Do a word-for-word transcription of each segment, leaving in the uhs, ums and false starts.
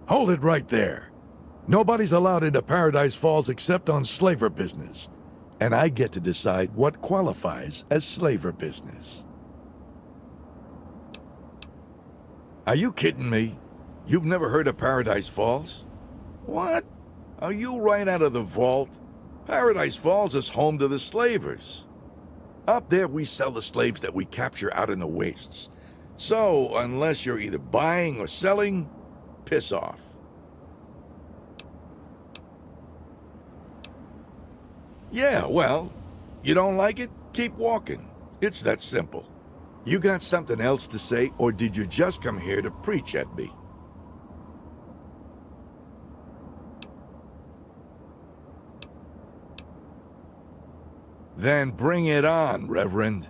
Hold it right there. Nobody's allowed into Paradise Falls except on slaver business. And I get to decide what qualifies as slaver business. Are you kidding me? You've never heard of Paradise Falls? What? Are you right out of the vault? Paradise Falls is home to the slavers. Up there we sell the slaves that we capture out in the wastes. So, unless you're either buying or selling, piss off. Yeah, well, you don't like it? Keep walking. It's that simple. You got something else to say, or did you just come here to preach at me? Then bring it on, Reverend.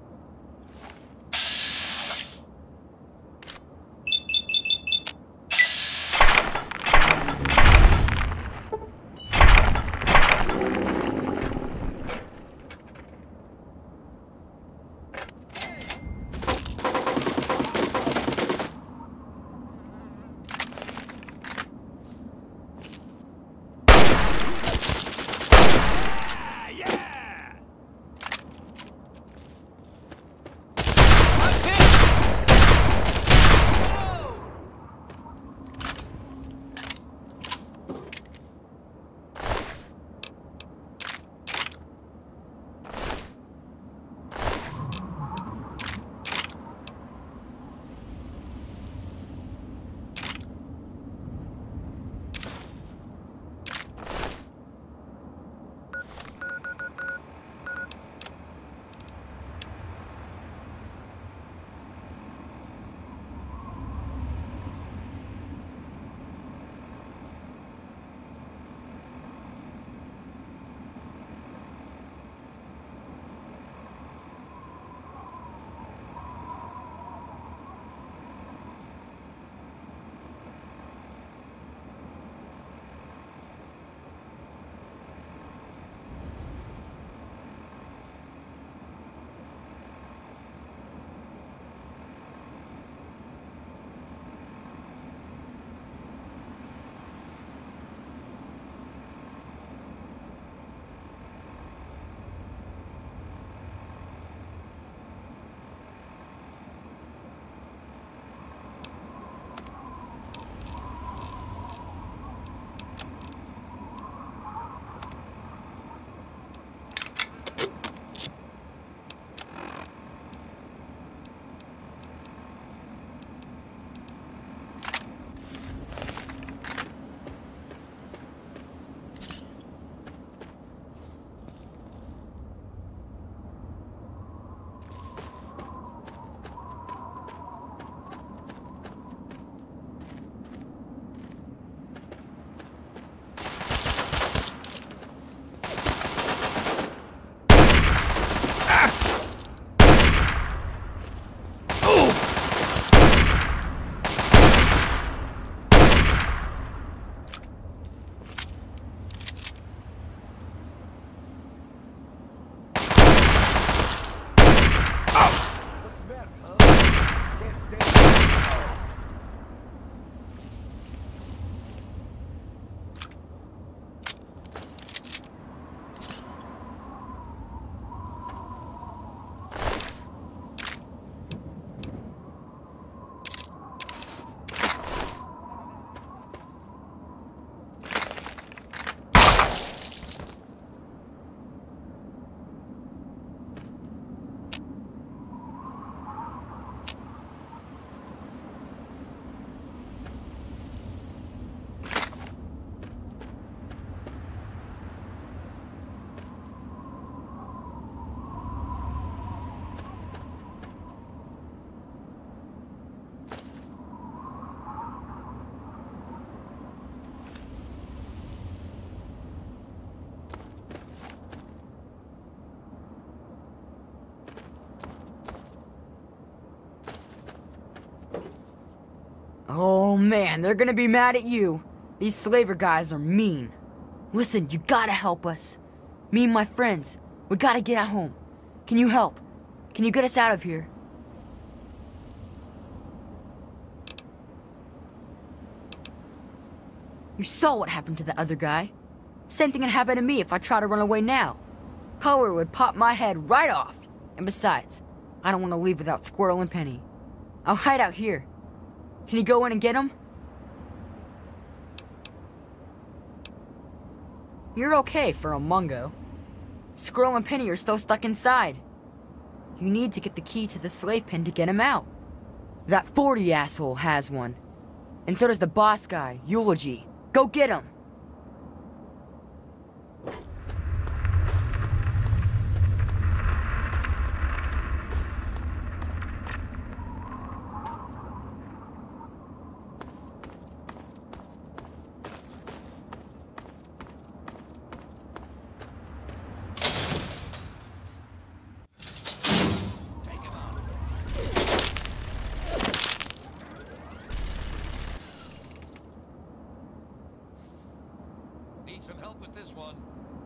Oh man, they're gonna be mad at you. These slaver guys are mean. Listen, you gotta help us. Me and my friends, we gotta get at home. Can you help? Can you get us out of here? You saw what happened to the other guy. Same thing would happen to me if I try to run away now. Color would pop my head right off. And besides, I don't want to leave without Squirrel and Penny. I'll hide out here. Can you go in and get them? You're okay for a Mungo. Squirrel and Penny are still stuck inside. You need to get the key to the slave pen to get him out. That forty asshole has one. And so does the boss guy, Eulogy. Go get him! Need some help with this one.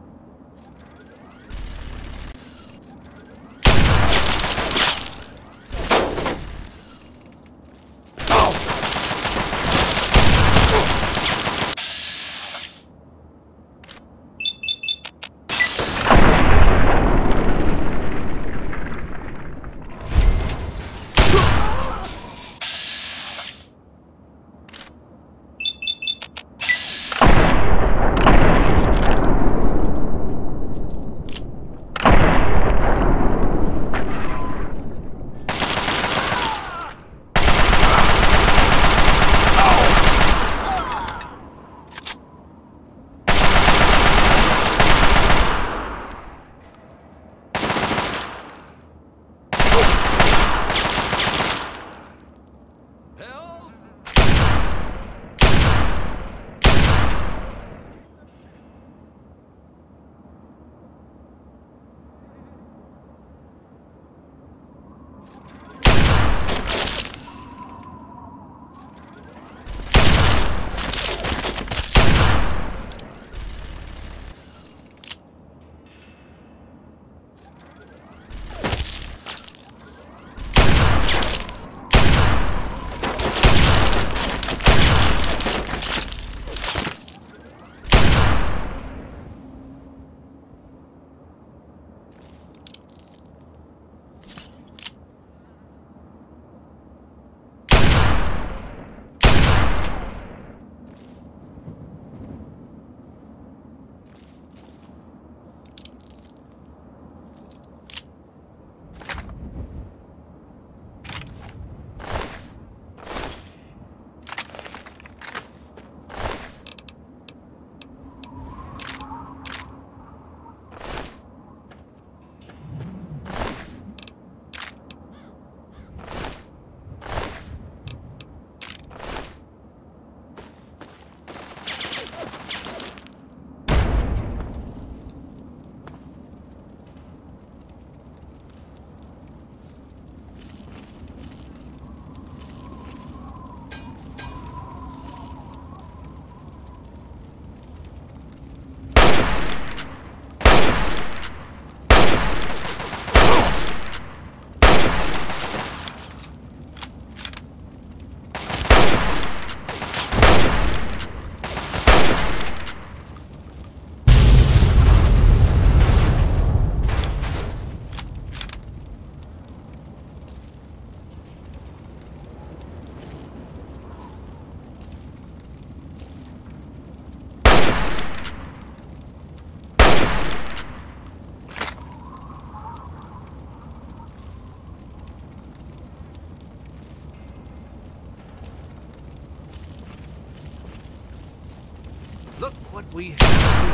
Look what we have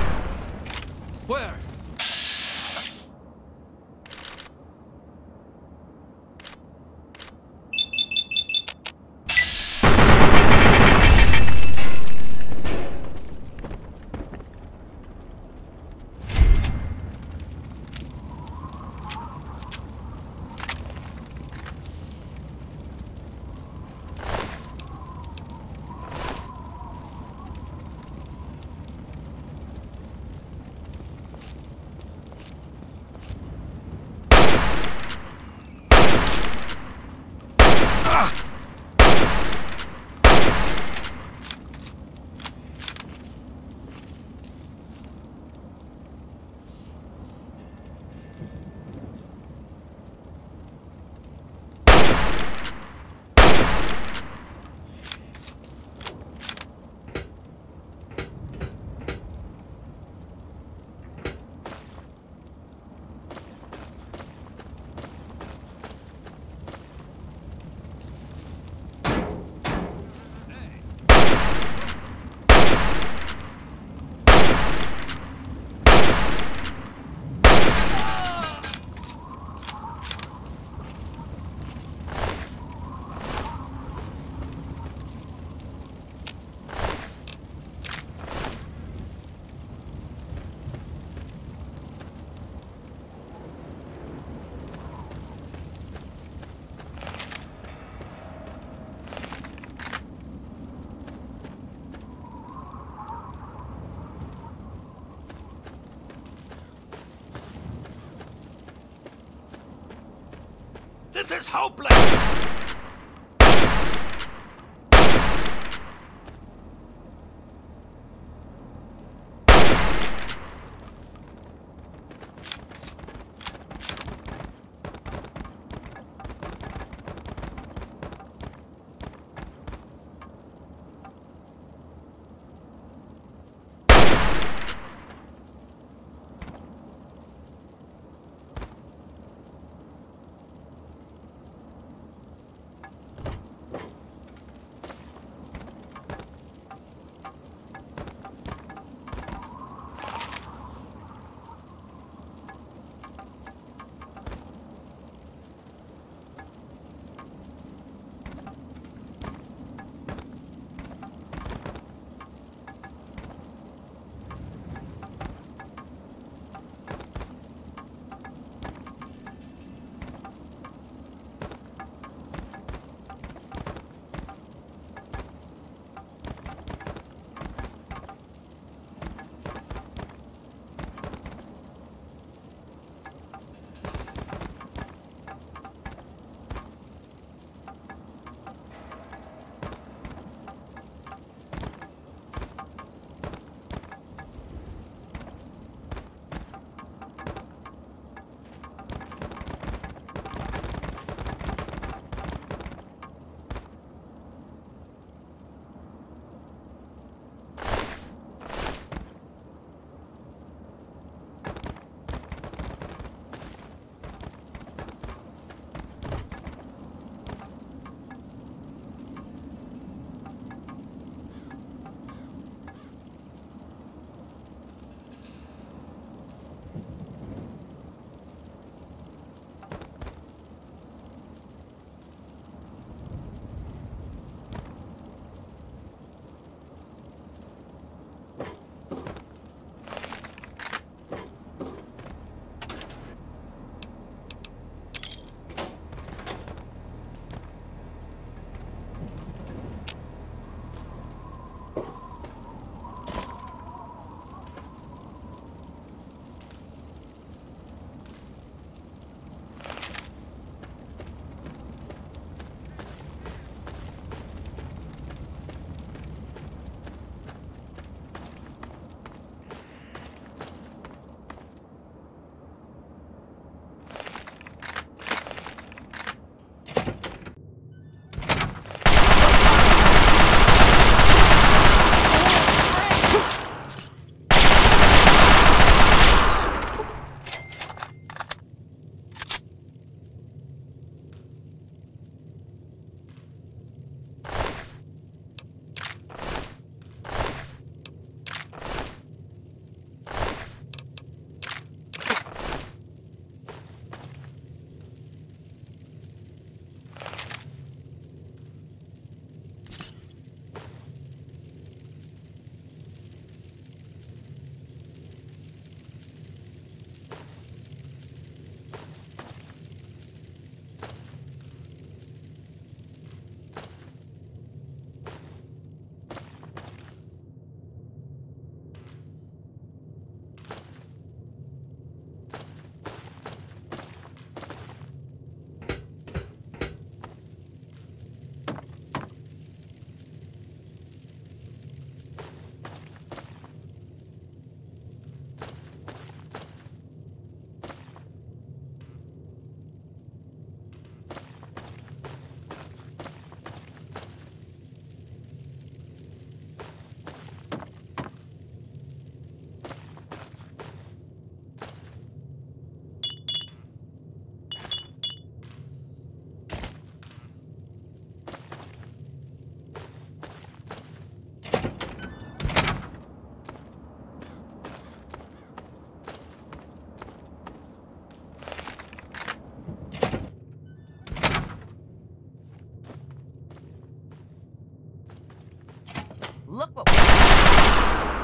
here. Where? This is hopeless! Look what we...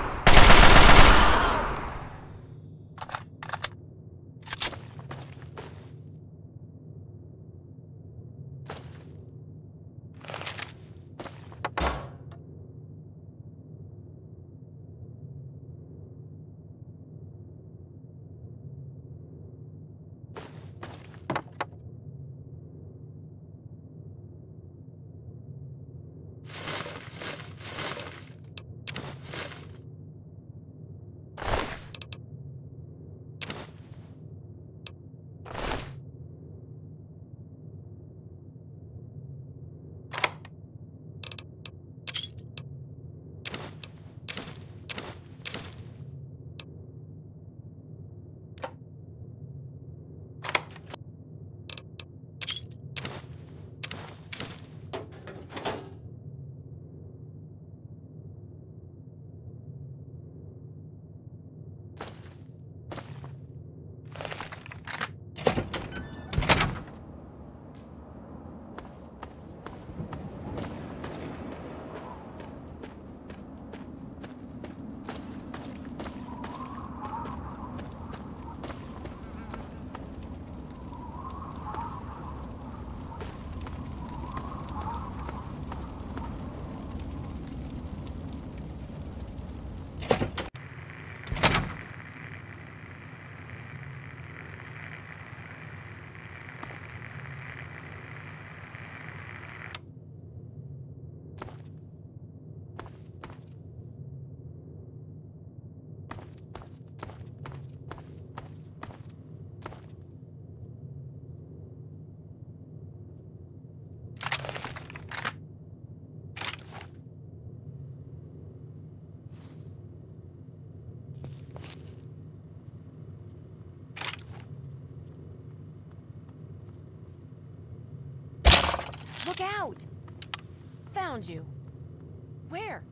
Look out! Found you. Where?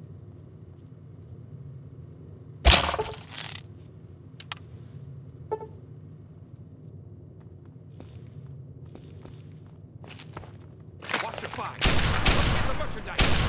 Watch your fire. Let's get the merchandise.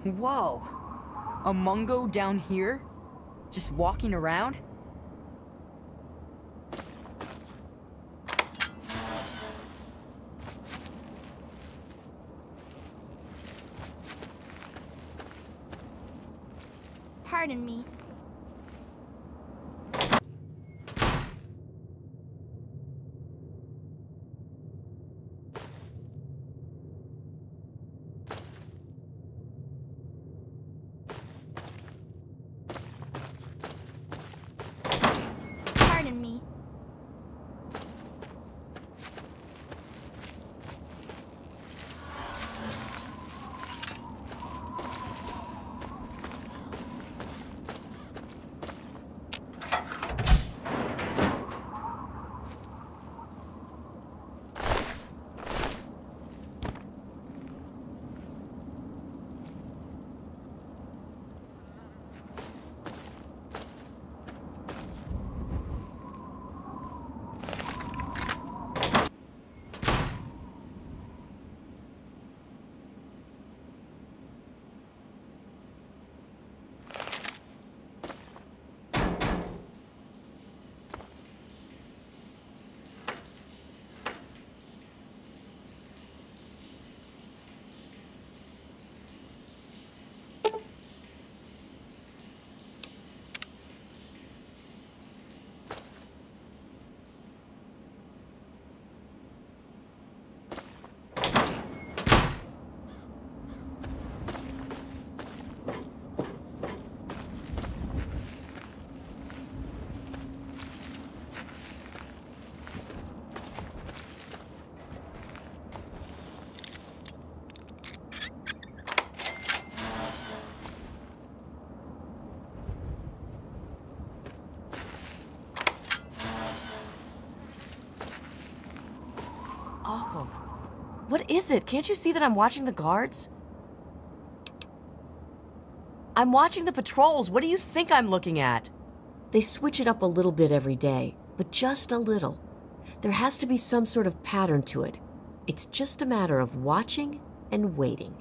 Whoa. A Mungo down here? Just walking around? Pardon me. Pardon me. Awful. What is it? Can't you see that I'm watching the guards? I'm watching the patrols. What do you think I'm looking at? They switch it up a little bit every day, but just a little. There has to be some sort of pattern to it. It's just a matter of watching and waiting.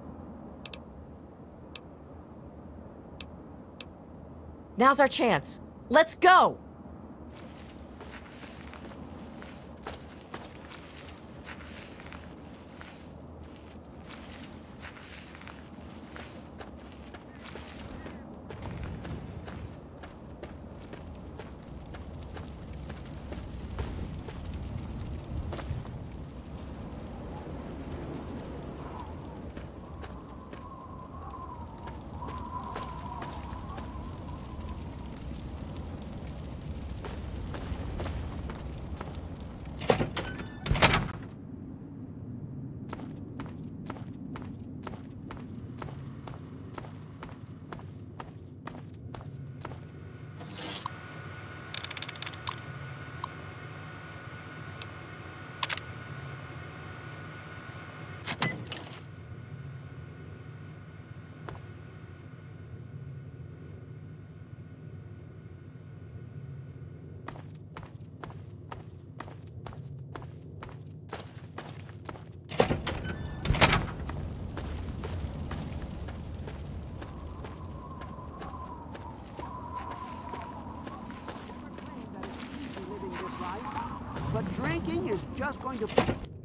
Now's our chance. Let's go! But drinking is just going to...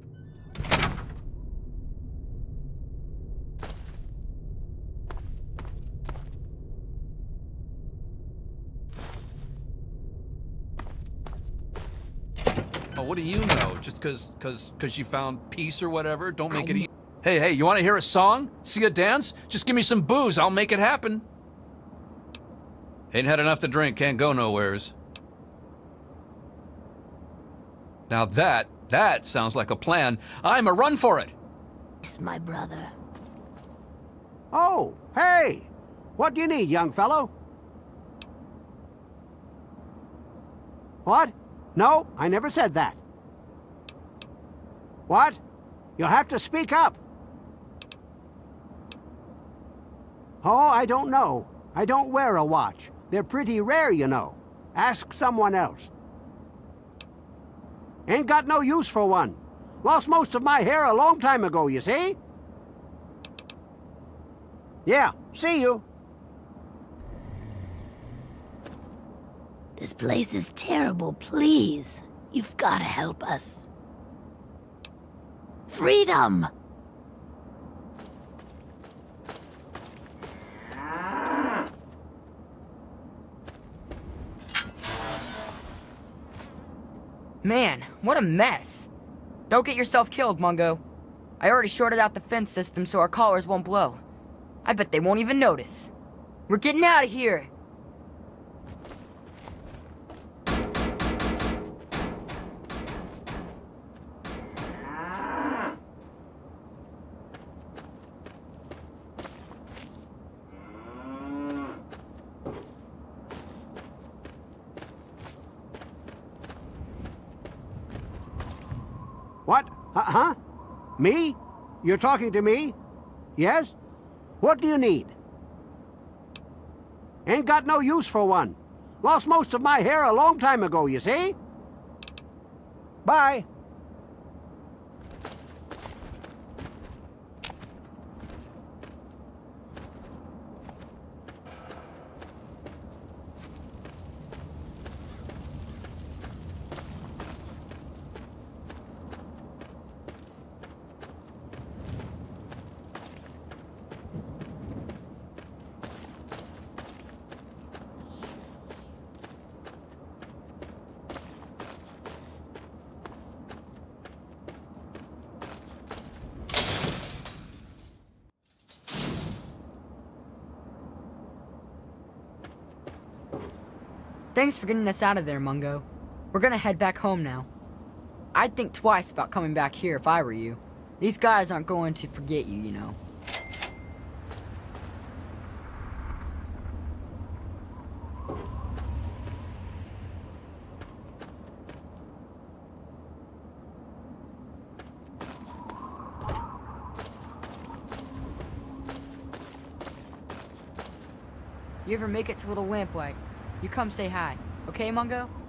Oh, what do you know? Just cause, cause, cause you found peace or whatever? Don't make it easy. Hey, hey, you wanna hear a song? See a dance? Just give me some booze, I'll make it happen. Ain't had enough to drink, can't go nowheres. Now that, that sounds like a plan. I'm a run for it. It's my brother. Oh, hey! What do you need, young fellow? What? No, I never said that. What? You'll have to speak up. Oh, I don't know. I don't wear a watch. They're pretty rare, you know. Ask someone else. Ain't got no use for one. Lost most of my hair a long time ago, you see? Yeah, see you. This place is terrible, please. You've gotta help us. Freedom! Man, what a mess. Don't get yourself killed, Mungo. I already shorted out the fence system so our collars won't blow. I bet they won't even notice. We're getting out of here. What? Uh, huh? Me? You're talking to me? Yes? What do you need? Ain't got no use for one. Lost most of my hair a long time ago, you see? Bye. Thanks for getting us out of there, Mungo. We're gonna head back home now. I'd think twice about coming back here if I were you. These guys aren't going to forget you, you know. You ever make it to Little Lamplight, you come say hi. Okay, Mungo?